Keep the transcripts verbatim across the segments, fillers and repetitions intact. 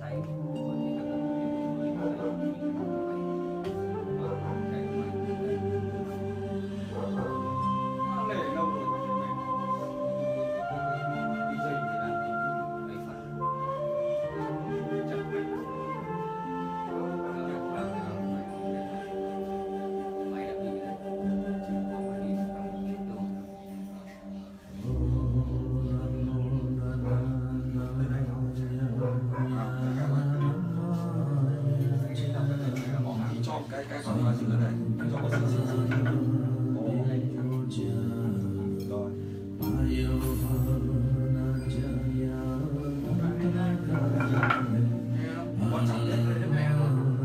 cái cái còn là sữa này cho có sữa sữa rồi quan trọng nhất là cái mẹ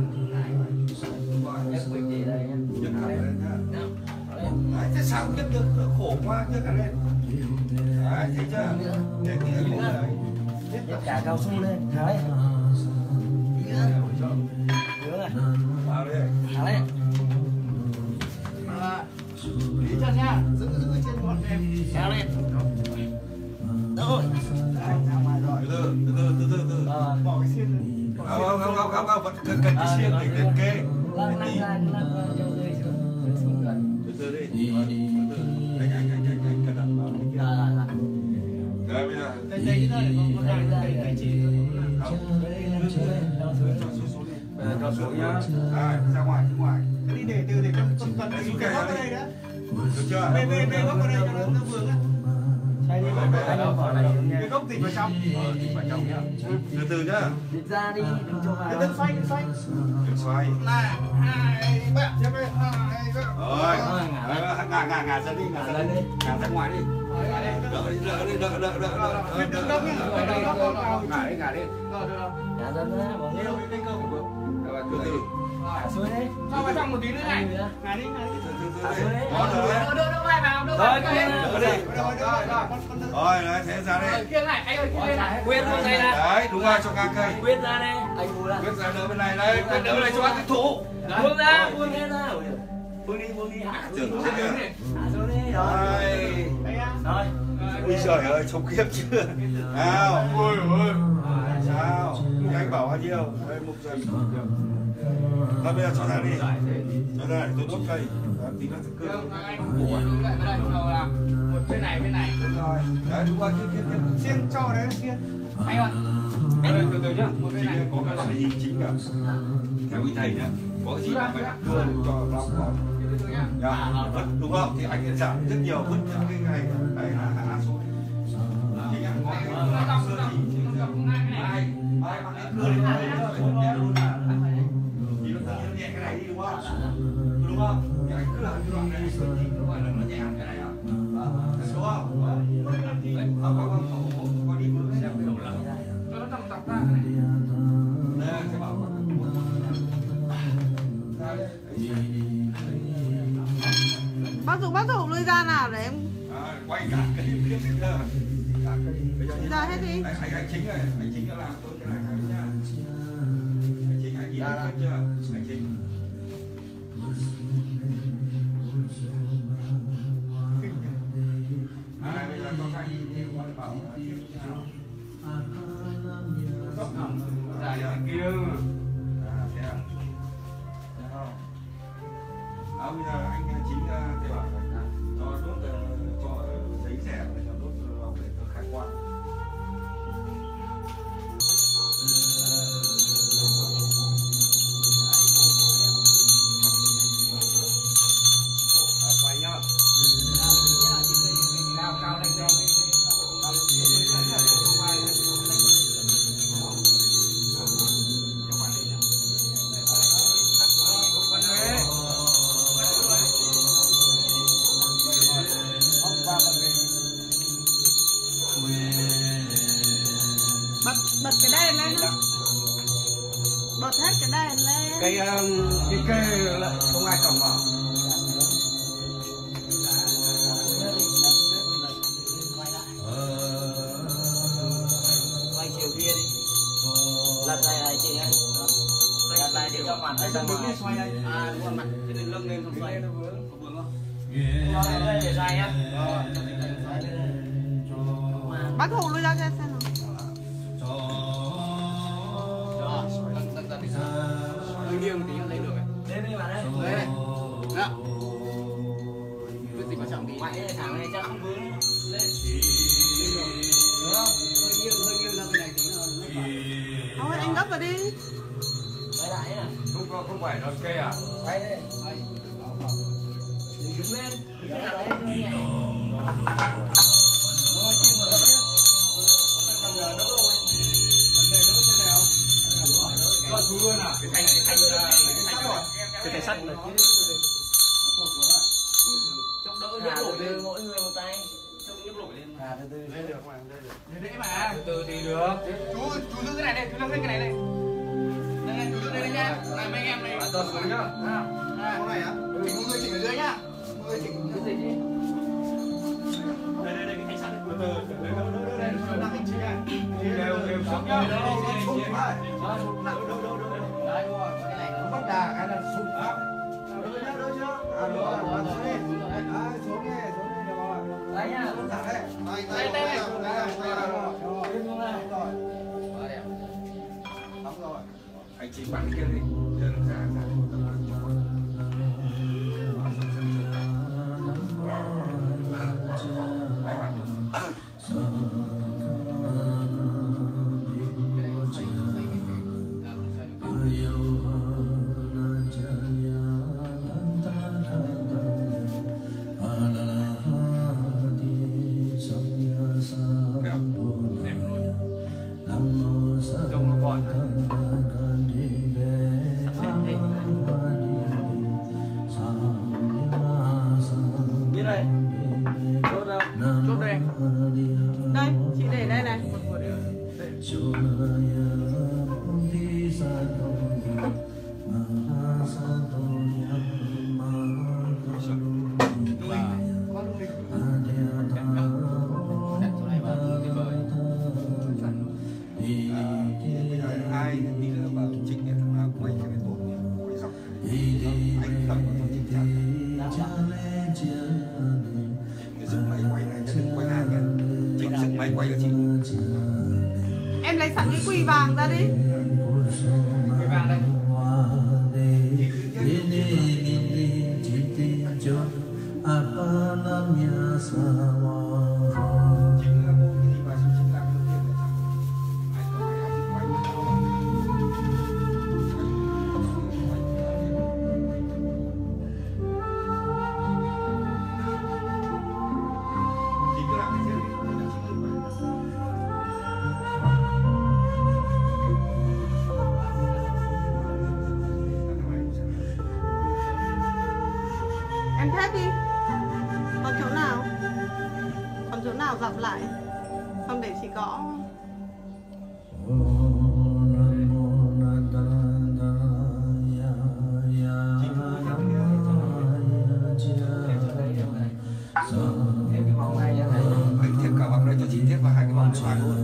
đấy, thế sao không nhấc được, khổ quá, nhấc cả lên đấy, thấy chưa, để cái khổ này nhấc cả cao su lên, tháo đấy vào đi, tháo đấy lý chân nha, giữ giữ trên gọn em kéo lên rồi từ từ từ từ từ từ bỏ cái xiên lên. không không không không không vẫn cần cần cái xiên để liệt kê lăn lăn lăn lăn cho người xuống gần từ từ đi từ từ anh anh anh anh anh cẩn thận vào cái kia rồi bây giờ đây đây cái nơi có có đang đây đây chỉ cho xuống nhá, ra ngoài ra ngoài đi để từ để con con cần cái góc ở đây đó, được chưa, bê bê bê góc ở đây cho nó nó vướng á, xoay đi anh em vào này cái góc dịch vào trong, dịch vào trong nhá, từ từ nhá, dịch ra đi đừng cho vào đừng xoay đừng xoay, đừng xoay, là hai ba, cho bên hai ba, rồi, ngả ngả ngả ra đi, ngả ra đi, ngả ra ngoài đi, đỡ đi đỡ đi đỡ đỡ đỡ đỡ, đừng góc nhá, đừng góc vào, ngả đi ngả đi, rồi rồi, ngả ra nữa bỏ đây lên đâu đây cơ của vợ, từ từ, thả xuống đấy cho vào trong một tí nữa này, ngả đi ngả đi, thả xuống đấy, đó đỡ rồi, đỡ đỡ vai vào, đỡ rồi vai đỡ đi, rồi rồi rồi, rồi đấy thế ra đây, kia này anh ơi kia này, quyên luôn đây này đấy đúng rồi cho ngang cây, quyên ra đây anh buông ra quyết ra đỡ bên này đây, đỡ bên này cho các cái thủ, buông ra buông hết ra buông đi buông đi hạ tưởng xuống thế đi kìa, hạ xuống đi rồi đây, rồi ui trời ơi trông khiếp chưa, nào, ôi ôi, sao, anh bảo bao nhiêu, đây một giờ, thôi bây giờ cho ra đi, cho ra để tôi đốt cây, tí nữa thử cơ, một bên này bên này, rồi, đấy đúng rồi, kia kia kia, xiên cho đấy xiên, anh ơi, từ từ từ nhá, một bên này có cái loại gì chính cả, theo ý thầy nhá, có cái gì mà phải đưa cho nó có, nhá, vứt đúng không, thì anh sẽ giảm rất nhiều, vứt những cái ngày, đấy là hạ xuống, chính là có cái sơ gì, ai, ai bằng cái cưa lên đây, vứt nhẹ luôn à, thì nó tự nhiên nhẹ cái này đi đúng không, đúng không, thì anh cứ làm cái đoạn này, sơ gì nó gọi là nó nhẹ cái này à, đúng không, không không không, có đi bước xem cái đầu lắm. cho nó tầm tập ra cái này. Đây, sẽ bảo bác Dũng bác Dũng lôi ra nào để em à, quay cả cái clip nữa. Cả cái bây giờ ra hết đi. anh, anh, anh chính này, anh chính đã làm tôi cái này nhá. Anh chính anh nhìn thấy chưa? Anh chính. À, bây giờ có cái gì thì con bảo tiếp nào. Dài kia. À, thế à. À, bây giờ anh chính thì bảo là cho đốt cho giấy rẻ và cho đốt lòng để cho khai quang. Quay nhá. Cao cao lên cho. bật bật cái đèn lên, bật hết cái đèn lên. Cái cái cây lại không ai trồng vào. quay chiều kia đi lật này này chị ơi lật này để cho mặt Anh ra đứng đứng ngoài đi xoay đây. à đúng rồi mặt cái lên lưng lên không xoay Nó vướng, có vướng không? lo đây để xoay nhá Bác Hùng lôi ra cho xem nào. lấp vào đi. Quay lại à? Không có không phải đòn cây à? Quay đi. Quay. Đứng lên. Đứng lên đấy. Nhẹ. Rồi chim vào đấy. Bây giờ đỡ rồi. Vấn đề đỡ thế nào? Cho chú luôn à? Cái thanh cái thanh cái thanh rồi. Cái tay sắt này. Trông đỡ Thả nhấc nổi từ lên. từ mỗi người một tay. Trông nhấc nổi lên. Thả từ từ. Đây được mà, đây được. Để đấy mà. Từ từ thì được. Chú chú giữ cái này đây, chú giữ cái này này. Đây này, chú giữ đây nhá. Này mấy anh em này. Bạn to xuống nhá. Cái này á. Chỉnh mọi người chỉnh ở dưới nhá. Mọi người chỉnh Cái gì đi? đây đây đây cái thanh sắt. Từ từ, đỡ đỡ đỡ Đây, đỡ. chú đang anh chị à. Đều đều xuống nhá. Sụp nặng đâu đâu đâu. Đấy đúng rồi, cái này nó bắt đà cái là sụp á. Đỡ nhá, đỡ chưa? À đúng rồi, xuống đi. Đấy, xuống đi, xuống đi rồi. Đấy nhá. Không thẳng đấy. Đây đây đây. Đây rồi. Rồi. Quá đẹp. Đúng rồi. Anh chị bắn kia đi. Đừng ra ra. Trông nó gọn. Biết đây. Chốt đâu? Chốt đây. Đây, chị để đây này. Ai đi nữa vào chính là thằng nào quay cái bộ quay dọc anh tập vào chính theo cái dựng máy quay này chứ đừng quay hai nhá chính dựng máy quay của chị Em lấy sẵn cái quỳ vàng ra đi. Cái vàng đây. chính là bộ cái gì mà chính là cái đầu tiên là ai có ai ai quay thì cứ làm cái gì là chính là Em thét đi. Còn chỗ nào? Còn chỗ nào dặm lại? Không để chị gõ. Thêm cái vòng này nhá. anh thêm cả vòng đây cho chị tiếp vào hai cái vòng xoài luôn.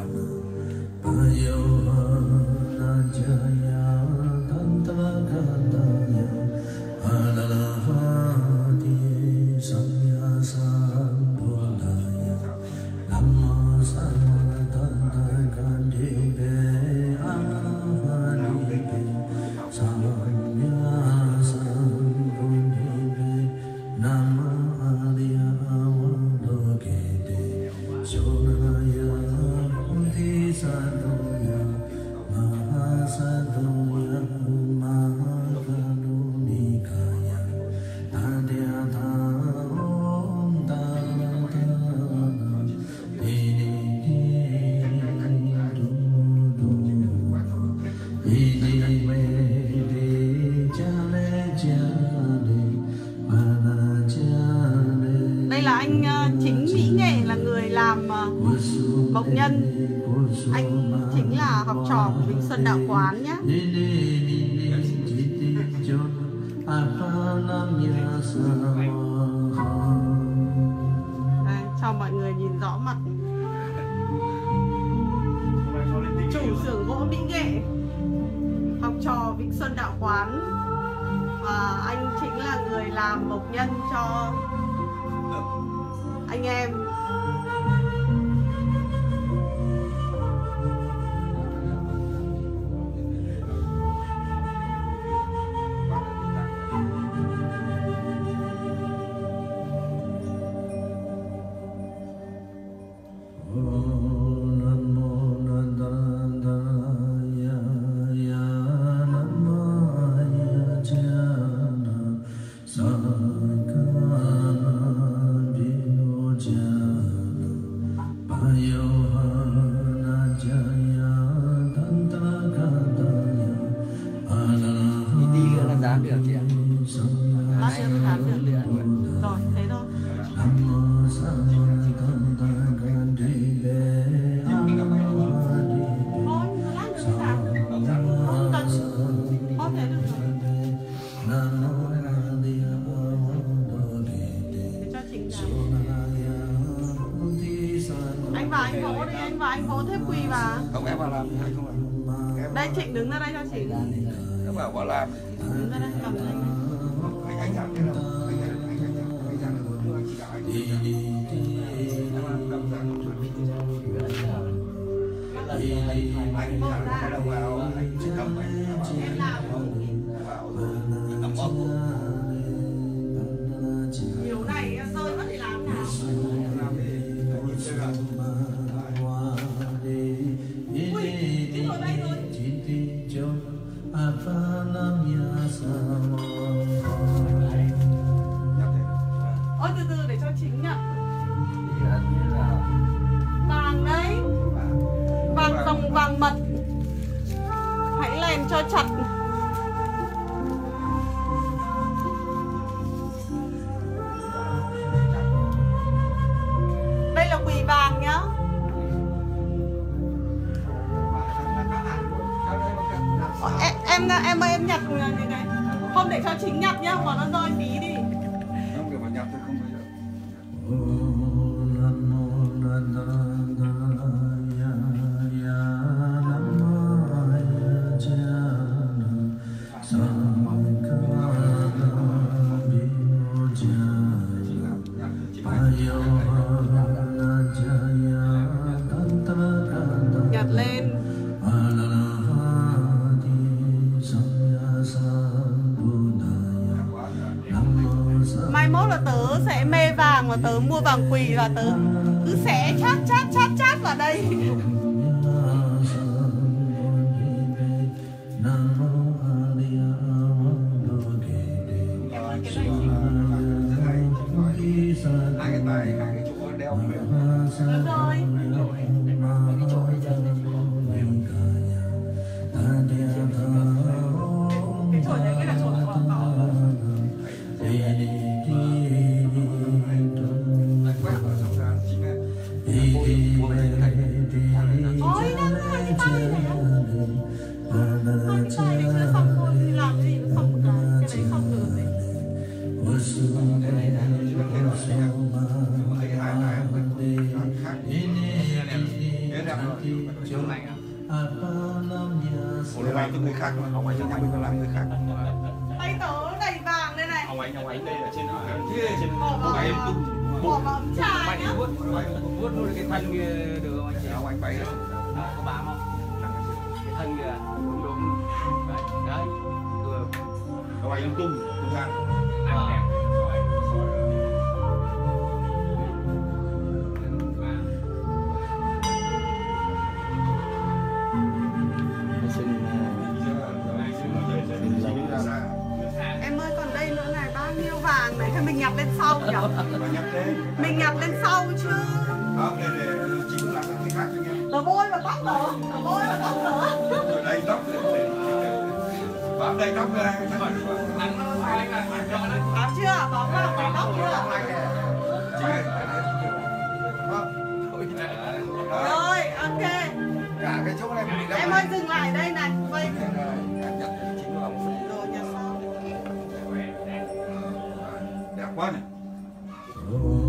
Đây là anh ờ, Chính Mỹ Nghệ, là người làm ờ, mộc nhân. Anh chính là học trò của Vĩnh Xuân Đạo Quán nhé. Đây, cho mọi người nhìn rõ mặt. Chủ xưởng gỗ Mỹ Nghệ, học trò Vĩnh Xuân Đạo Quán. Và anh chính là người làm mộc nhân cho anh em. Om Namo Nandaya em quỳ vào. Không em vào làm hay không làm? Em Đây Trịnh đứng ra đây cho chị. nó bảo vào làm. Đứng ra đây cầm đây. Anh anh làm thế nào? Anh anh anh anh anh làm được nữa anh chỉ đạo anh. Em làm làm ra không được. Anh làm cái đầu vào anh chỉ cầm anh. Em làm. Vào rồi nằm bóp. Nhiều này rơi mất thì làm nào? Làm đi. Nhìn xem nào. Ui, chị ngồi đây rồi. Ôi từ từ để cho chính nhận. Vàng đấy. Vàng rồng vàng mật. Hãy lên cho chặt. Đây là quỳ vàng nhá. Em em em ơi em nhặt như này. Không để cho chính nhặt nhá, mà nó rơi phí đi. Không được mà nhập thôi không bao giờ. Nhặt lên. Mai mốt là tớ sẽ mê vàng và tớ mua vàng quỳ và tớ cứ xé chát chát chát chát vào đây. Hai cái tay, hai cái chỗ đeo về. Đúng rồi. Cái chỗ hay chân này. Cái chổi đấy cái là chổi của cỏ. Ôi, đang hai cái tay này á. Hai cái tay đấy chưa xong thôi, thì làm cái gì nó xong một cái. Cái đấy xong rồi đấy. Ủa là cho người khác mà không phải cho nhà mình mà làm người khác. Tay tớ đầy vàng đây này. Ông anh ông anh đây là trên kia trên ông anh tung Bỏ vào ấm trà nhá. Vuốt vuốt luôn cái thân kia được không anh chị? ông anh bay đấy. Có bám không? Cái thân kìa. Đúng đúng. Đấy, đấy. Được. Ông anh tung tung sang. À. Em ơi còn đây nữa này, bao nhiêu vàng này, thôi mình nhặt lên sau nhỉ? Mình nhặt lên sau chứ. Không, đây để chính làm cái khác cho em. Tớ bôi vào tóc tớ, tớ bôi vào tóc tớ. Đây tóc bám đây tóc đây. Bám chưa? Bám vào cái tóc chưa? Rồi, ok. Cả cái chỗ này mình Em ơi dừng lại đây này, quay. Rồi nhặt sau. đẹp quá này.